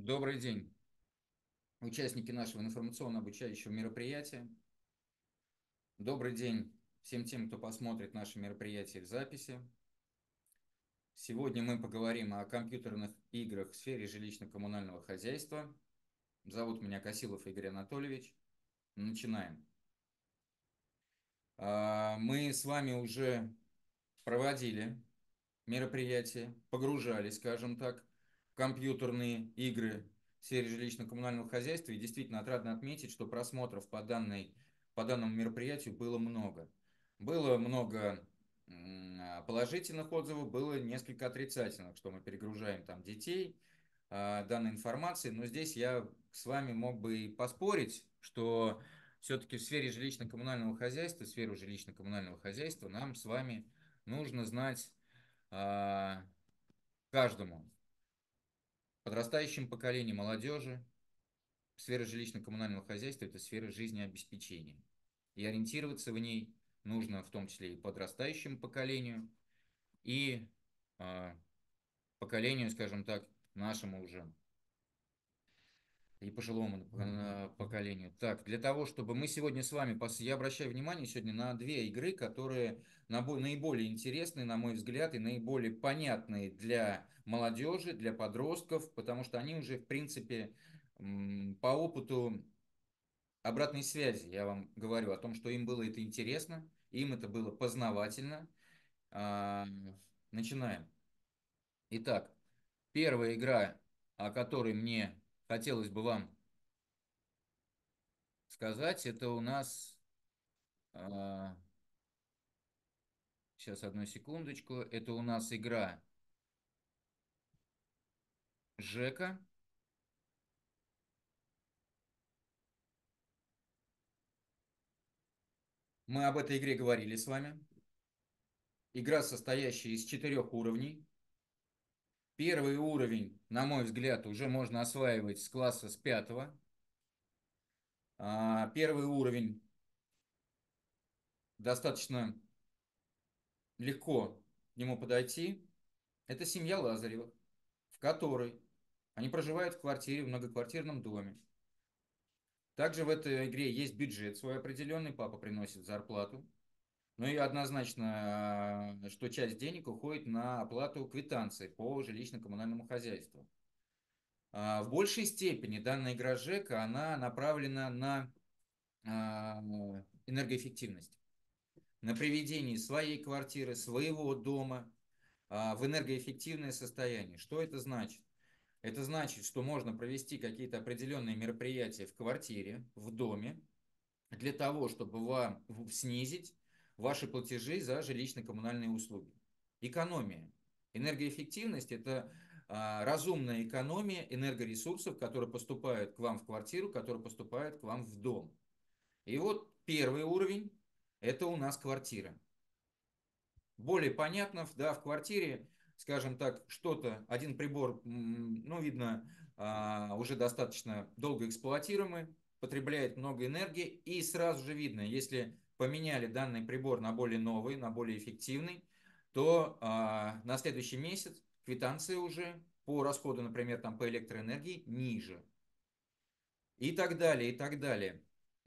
Добрый день, участники нашего информационно-обучающего мероприятия. Добрый день всем тем, кто посмотрит наше мероприятие в записи. Сегодня мы поговорим о компьютерных играх в сфере жилищно-коммунального хозяйства. Зовут меня Косилов Игорь Анатольевич. Начинаем. Мы с вами уже проводили мероприятия, погружали, скажем так, в компьютерные игры в сфере жилищно-коммунального хозяйства. И действительно отрадно отметить, что просмотров по данному мероприятию было много. Было много положительных отзывов, было несколько отрицательных, что мы перегружаем там детей данной информацией. Но здесь я с вами мог бы и поспорить, что все-таки в сфере жилищно-коммунального хозяйства, сферу жилищно-коммунального хозяйства нам с вами нужно знать а, каждому подрастающему поколению молодежи. Сфера жилищно-коммунального хозяйства – это сфера жизнеобеспечения. И ориентироваться в ней нужно в том числе и подрастающему поколению, и а, поколению, скажем так, нашему уже и пожилому поколению. Так, для того, чтобы мы сегодня с вами, я обращаю внимание сегодня на две игры, которые наиболее интересны, на мой взгляд, и наиболее понятные для молодежи, для подростков, потому что они уже, в принципе, по опыту обратной связи, я вам говорю о том, что им было это интересно, им это было познавательно. А, Начинаем. Итак, первая игра, о которой мне хотелось бы вам сказать, это у нас, а, сейчас одну секундочку, это у нас игра Жека. Мы об этой игре говорили с вами. Игра, состоящая из 4 уровней. Первый уровень, на мой взгляд, уже можно осваивать с класса с 5. Первый уровень достаточно легко к нему подойти. Это семья Лазаревых, в которой они проживают в квартире, в многоквартирном доме. Также в этой игре есть бюджет свой определенный, папа приносит зарплату. Ну и однозначно, что часть денег уходит на оплату квитанций по жилищно-коммунальному хозяйству. В большей степени данная игра ЖЭКа, она направлена на а, энергоэффективность, на приведение своей квартиры, своего дома в энергоэффективное состояние. Что это значит? Это значит, что можно провести какие-то определенные мероприятия в квартире, в доме, для того, чтобы вам снизить ваши платежи за жилищно-коммунальные услуги. Экономия. Энергоэффективность – это разумная экономия энергоресурсов, которые поступают к вам в квартиру, которые поступают к вам в дом. И вот первый уровень – это у нас квартира. Более понятно, да, в квартире, скажем так, что-то, один прибор, ну, видно, уже достаточно долго эксплуатируемый, потребляет много энергии, и сразу же видно, если поменяли данный прибор на более новый, на более эффективный, то на следующий месяц квитанция уже по расходу, например, там, по электроэнергии ниже. И так далее, и так далее.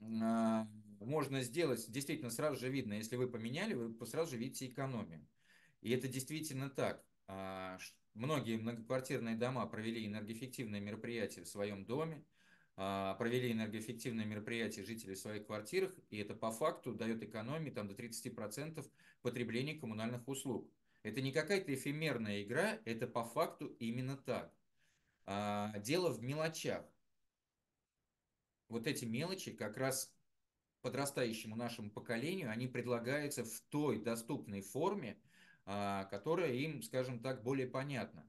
Можно сделать, действительно, сразу же видно, если вы поменяли, вы сразу же видите экономию. И это действительно так. Многие многоквартирные дома провели энергоэффективные мероприятия в своем доме, провели энергоэффективные мероприятия жителей в своих квартирах, и это по факту дает экономию там, до 30% потребления коммунальных услуг. Это не какая-то эфемерная игра, это по факту именно так. Дело в мелочах. Вот эти мелочи как раз подрастающему нашему поколению, они предлагаются в той доступной форме, которая им, скажем так, более понятна.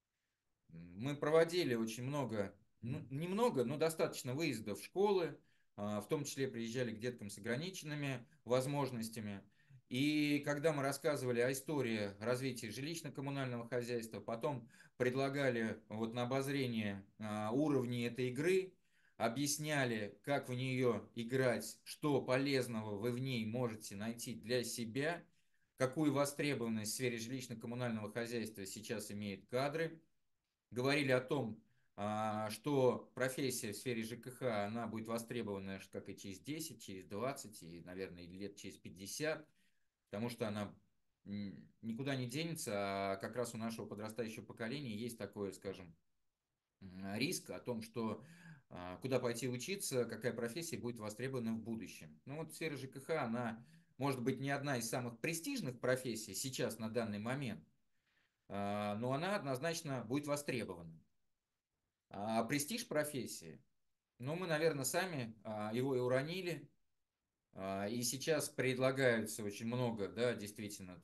Мы проводили очень много, ну, немного, но достаточно выездов в школы, в том числе приезжали к деткам с ограниченными возможностями. И когда мы рассказывали о истории развития жилищно-коммунального хозяйства, потом предлагали вот на обозрение уровни этой игры, объясняли, как в нее играть, что полезного вы в ней можете найти для себя, какую востребованность в сфере жилищно-коммунального хозяйства сейчас имеют кадры, говорили о том, что профессия в сфере ЖКХ, она будет востребована как и через 10, через 20 и, наверное, лет через 50, потому что она никуда не денется, а как раз у нашего подрастающего поколения есть такое, скажем, риск о том, что куда пойти учиться, какая профессия будет востребована в будущем. Ну вот сфера ЖКХ, она может быть не одна из самых престижных профессий сейчас на данный момент, но она однозначно будет востребована. А престиж профессии, ну мы, наверное, сами его и уронили, и сейчас предлагается очень много, да, действительно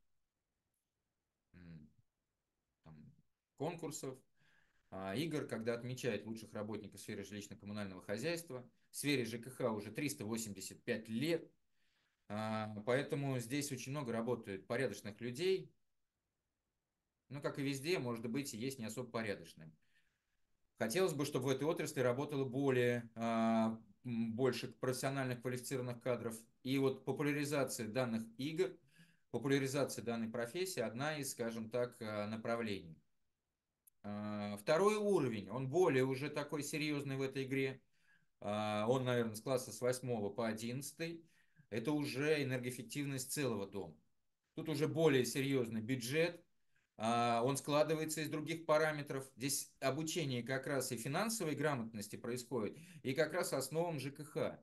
там конкурсов, игр, когда отмечают лучших работников в сфере жилищно-коммунального хозяйства. В сфере ЖКХ уже 385 лет, поэтому здесь очень много работают порядочных людей, но, как и везде, может быть, и есть не особо порядочные. Хотелось бы, чтобы в этой отрасли работало больше профессиональных квалифицированных кадров. И вот популяризация данных игр, популяризация данной профессии одна из, скажем так, направлений. Второй уровень, он более уже такой серьезный в этой игре. Он, наверное, с класса с 8 по 11. Это уже энергоэффективность целого дома. Тут уже более серьезный бюджет. Он складывается из других параметров. Здесь обучение как раз и финансовой грамотности происходит, и как раз основам ЖКХ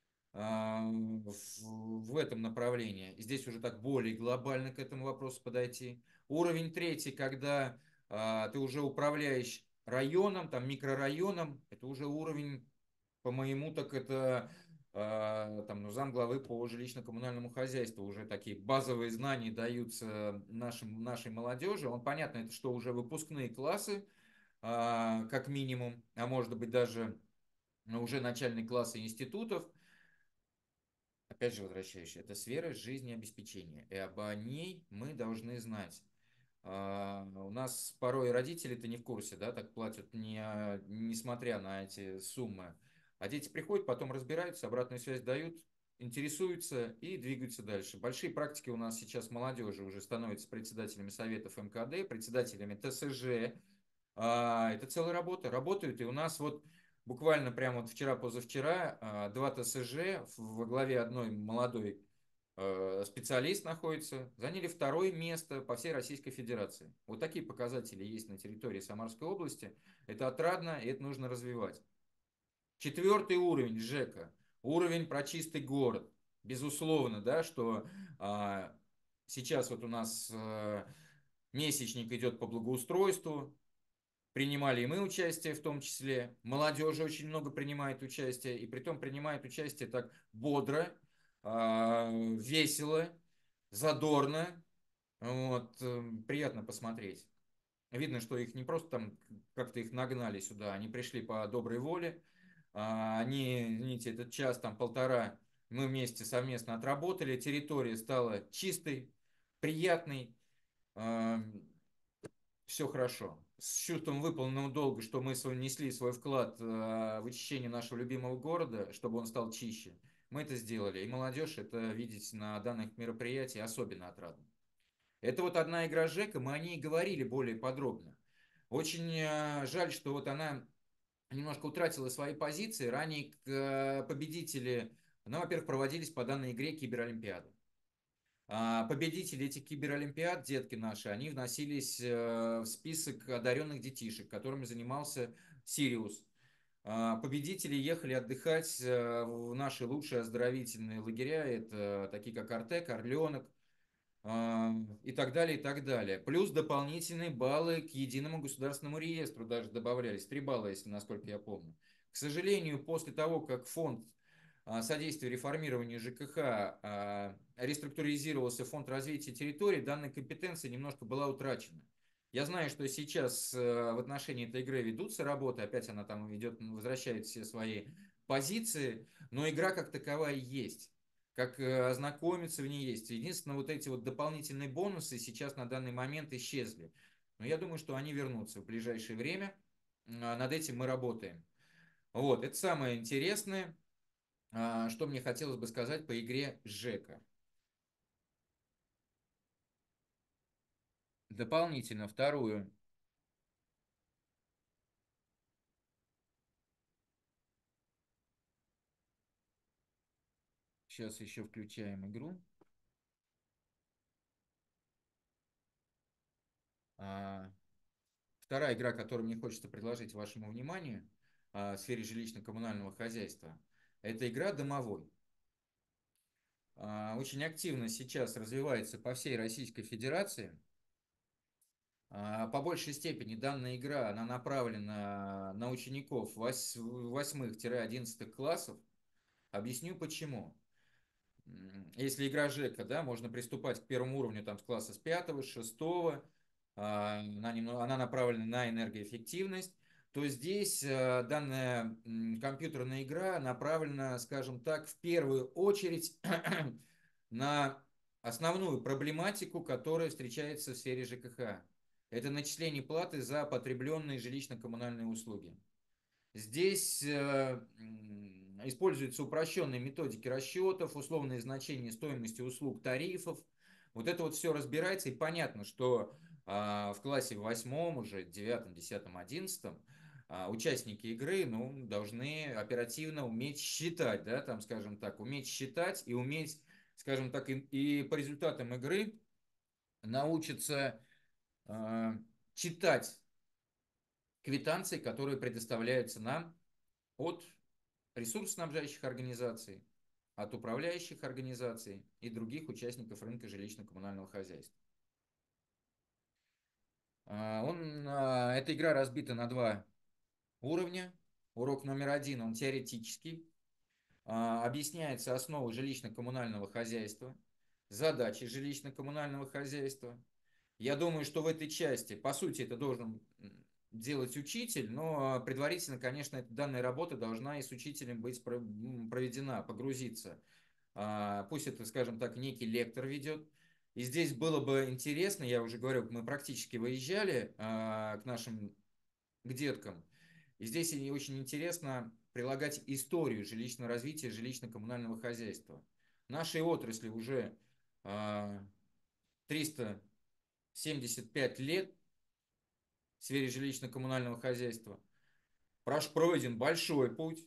в этом направлении. Здесь уже так более глобально к этому вопросу подойти. Уровень третий, когда ты уже управляешь районом, там микрорайоном, это уже уровень, по моему, так это там, ну, замглавы по жилищно-коммунальному хозяйству. Уже такие базовые знания даются нашей молодежи. Он, понятно, это что уже выпускные классы, как минимум, а может быть даже уже начальные классы институтов. Опять же, возвращаюсь, это сфера жизнеобеспечения, и об ней мы должны знать. У нас порой родители-то не в курсе, да, так платят, несмотря на эти суммы. А дети приходят, потом разбираются, обратную связь дают, интересуются и двигаются дальше. Большие практики у нас сейчас молодежи уже становятся председателями советов МКД, председателями ТСЖ. Это целая работа. Работают, и у нас вот буквально прямо вот вчера-позавчера два ТСЖ во главе одной молодой специалист находится, заняли второе место по всей Российской Федерации. Вот такие показатели есть на территории Самарской области. Это отрадно, и это нужно развивать. Четвертый уровень ЖЭКа, уровень про чистый город. Безусловно, да, что сейчас вот у нас месячник идет по благоустройству, принимали и мы участие в том числе. Молодежи очень много принимает участие, и притом принимает участие так бодро, весело, задорно. Вот, приятно посмотреть. Видно, что их не просто там как-то их нагнали сюда, они пришли по доброй воле. Они, извините, этот час, там полтора мы вместе совместно отработали, территория стала чистой, приятной, все хорошо. С чувством выполненного долга, что мы внесли свой вклад в очищение нашего любимого города, чтобы он стал чище, мы это сделали. И молодежь это видеть на данных мероприятиях особенно отрадно. Это вот одна игра Жека, мы о ней говорили более подробно. Очень жаль, что вот она немножко утратила свои позиции. Ранее победители, ну, во-первых, проводились по данной игре Киберолимпиады. Победители этих киберолимпиад, детки наши, они вносились в список одаренных детишек, которыми занимался Сириус. Победители ехали отдыхать в наши лучшие оздоровительные лагеря, это такие как Артек, Орленок, и так далее, и так далее. Плюс дополнительные баллы к единому государственному реестру даже добавлялись. 3 балла, если насколько я помню. К сожалению, после того, как фонд содействия реформированию ЖКХ реструктуризировался фонд развития территорий, данная компетенция немножко была утрачена. Я знаю, что сейчас в отношении этой игры ведутся работы, опять она там идет, возвращает все свои позиции, но игра как таковая есть, как ознакомиться в ней есть. Единственное, вот эти вот дополнительные бонусы сейчас на данный момент исчезли. Но я думаю, что они вернутся в ближайшее время. Над этим мы работаем. Вот, это самое интересное, что мне хотелось бы сказать по игре Жека. Дополнительно вторую Сейчас еще включаем игру. А, Вторая игра, которую мне хочется предложить вашему вниманию в сфере жилищно-коммунального хозяйства, это игра «Домовой». Очень активно сейчас развивается по всей Российской Федерации. По большей степени данная игра, она направлена на учеников 8-11 классов. Объясню почему. Если игра Жека, да, можно приступать к первому уровню там, с класса с 5, с 6, она направлена на энергоэффективность, то здесь данная компьютерная игра направлена, скажем так, в первую очередь на основную проблематику, которая встречается в сфере ЖКХ. Это начисление платы за потребленные жилищно-коммунальные услуги. Здесь используются упрощенные методики расчетов, условные значения стоимости услуг, тарифов. Вот это вот все разбирается, и понятно, что в классе в 8, уже 9, 10, 11 участники игры, ну, должны оперативно уметь считать, да, там, скажем так, уметь считать и уметь, скажем так, и по результатам игры научиться читать квитанции, которые предоставляются нам от ресурсоснабжающих организаций, от управляющих организаций и других участников рынка жилищно-коммунального хозяйства. Эта игра разбита на два уровня. Урок номер один, он теоретический. Объясняется основы жилищно-коммунального хозяйства, задачи жилищно-коммунального хозяйства. Я думаю, что в этой части, по сути, это должен делать учитель, но предварительно, конечно, данная работа должна и с учителем быть проведена, погрузиться. Пусть это, скажем так, некий лектор ведет. И здесь было бы интересно, я уже говорю, мы практически выезжали к нашим, к деткам, и здесь и очень интересно прилагать историю жилищного развития, жилищно-коммунального хозяйства. Нашей отрасли уже 375 лет в сфере жилищно-коммунального хозяйства. Пройден большой путь.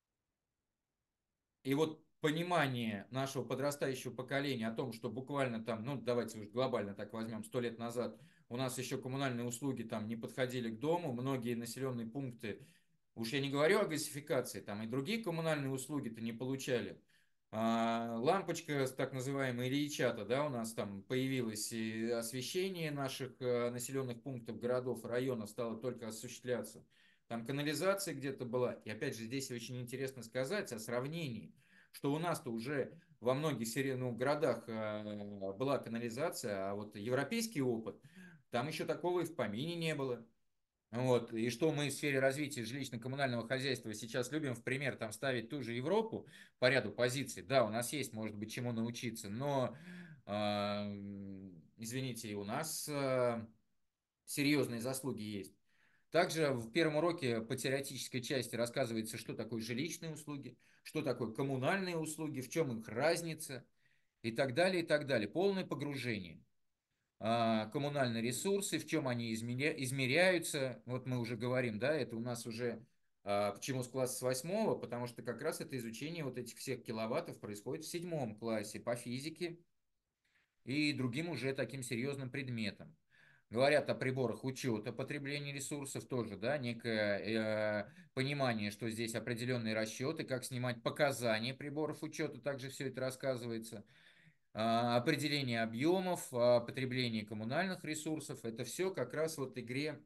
И вот понимание нашего подрастающего поколения о том, что буквально там, ну давайте уж глобально так возьмем, 100 лет назад у нас еще коммунальные услуги там не подходили к дому, многие населенные пункты, уж я не говорю о газификации, там и другие коммунальные услуги-то не получали. Лампочка, так называемая Ильичата, да, у нас там появилась, и освещение наших населенных пунктов, городов, районов стало только осуществляться. Там канализация где-то была. И опять же, здесь очень интересно сказать о сравнении, что у нас-то уже во многих городах была канализация, а вот европейский опыт, там еще такого и в помине не было. Вот. И что мы в сфере развития жилищно-коммунального хозяйства сейчас любим в пример там ставить ту же Европу по ряду позиций. Да, у нас есть, может быть, чему научиться, но, извините, и у нас серьезные заслуги есть. Также в первом уроке по теоретической части рассказывается, что такое жилищные услуги, что такое коммунальные услуги, в чем их разница и так далее, и так далее. Полное погружение. Коммунальные ресурсы, в чем они измеряются. Вот мы уже говорим, да, это у нас уже почему с класса с 8, потому что как раз это изучение вот этих всех киловаттов происходит в 7 классе по физике и другим уже таким серьезным предметам. Говорят о приборах учета потребления ресурсов тоже, да, некое понимание, что здесь определенные расчеты, как снимать показания приборов учета, также все это рассказывается. Определение объемов, потребление коммунальных ресурсов, это все как раз вот игре,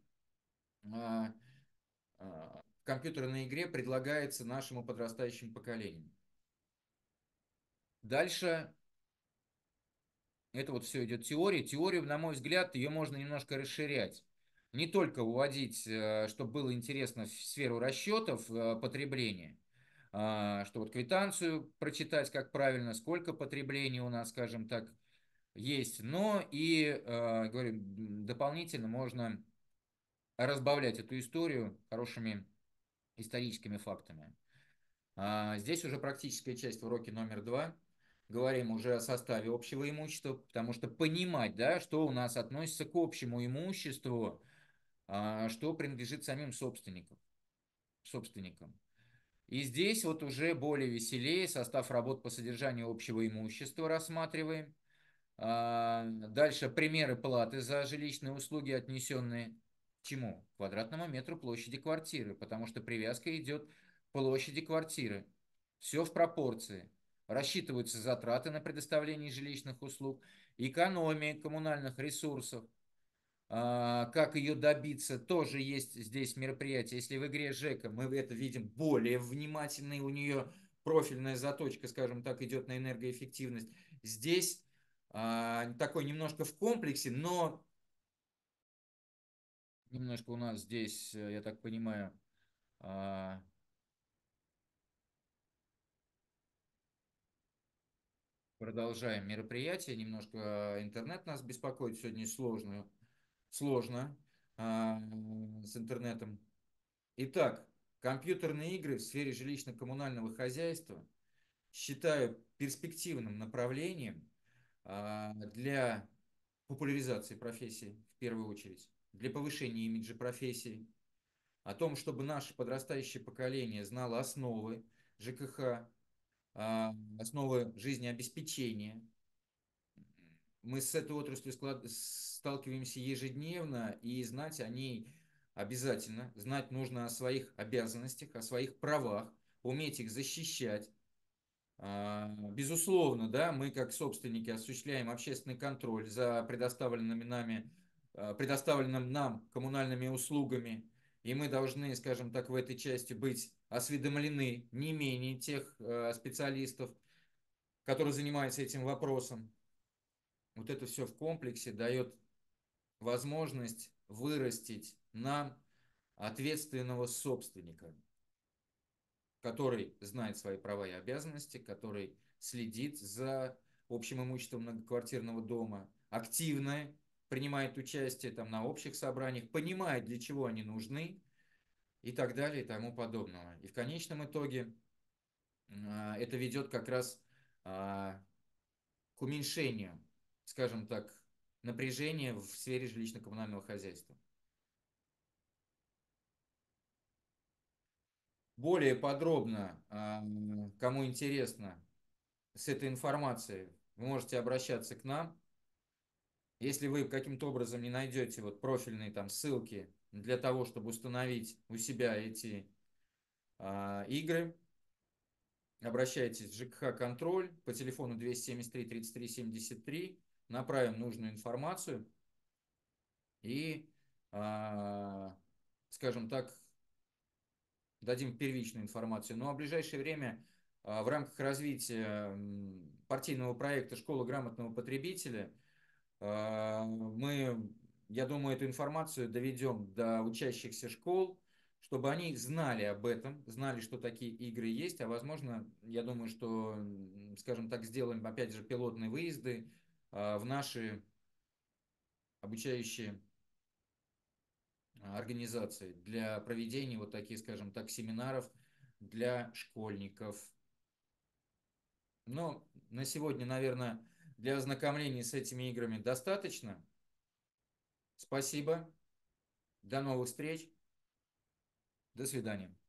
в компьютерной игре предлагается нашему подрастающему поколению. Дальше это вот все идет теория. Теорию, на мой взгляд, ее можно немножко расширять. Не только уводить, чтобы было интересно в сферу расчетов потребления, что вот квитанцию прочитать, как правильно, сколько потребления у нас, скажем так, есть, но и, говорю, дополнительно можно разбавлять эту историю хорошими историческими фактами. Здесь уже практическая часть в уроке номер 2. Говорим уже о составе общего имущества, потому что понимать, да, что у нас относится к общему имуществу, что принадлежит самим собственникам. И здесь вот уже более веселее состав работ по содержанию общего имущества рассматриваем. Дальше примеры платы за жилищные услуги, отнесенные к чему? К квадратному метру площади квартиры, потому что привязка идет к площади квартиры. Все в пропорции. Рассчитываются затраты на предоставление жилищных услуг, экономия коммунальных ресурсов. Как ее добиться, тоже есть здесь мероприятие. Если в игре ЖЭКа мы это видим более внимательной, у нее профильная заточка, скажем так, идет на энергоэффективность. Здесь такой немножко в комплексе, но немножко у нас здесь, я так понимаю, а, продолжаем мероприятие. Немножко интернет нас беспокоит сегодня сложно с интернетом. Итак, компьютерные игры в сфере жилищно-коммунального хозяйства считаю перспективным направлением для популяризации профессии в первую очередь, для повышения имиджа профессии, о том, чтобы наше подрастающее поколение знало основы ЖКХ, основы жизнеобеспечения. Мы с этой отраслью сталкиваемся ежедневно, и знать о ней обязательно. Знать нужно о своих обязанностях, о своих правах, уметь их защищать. Безусловно, да, мы как собственники осуществляем общественный контроль за предоставленным нам коммунальными услугами, и мы должны, скажем так, в этой части быть осведомлены не менее тех специалистов, которые занимаются этим вопросом. Вот это все в комплексе дает возможность вырастить нам ответственного собственника, который знает свои права и обязанности, который следит за общим имуществом многоквартирного дома, активно принимает участие там, на общих собраниях, понимает, для чего они нужны и так далее и тому подобного. И в конечном итоге это ведет как раз к уменьшению, скажем так, напряжения в сфере жилищно-коммунального хозяйства. Более подробно, кому интересно, с этой информацией, вы можете обращаться к нам. Если вы каким-то образом не найдете вот профильные там ссылки для того, чтобы установить у себя эти игры, обращайтесь в ЖКХ контроль по телефону 273 33 73, направим нужную информацию и, скажем так, дадим первичную информацию. Ну а в ближайшее время в рамках развития партийного проекта «Школа грамотного потребителя» мы, я думаю, эту информацию доведем до учащихся школ, чтобы они знали об этом, знали, что такие игры есть, а возможно, я думаю, что, скажем так, сделаем, опять же, пилотные выезды в наши обучающие организации для проведения вот таких, скажем так, семинаров для школьников. Но на сегодня, наверное, для ознакомления с этими играми достаточно. Спасибо. До новых встреч. До свидания.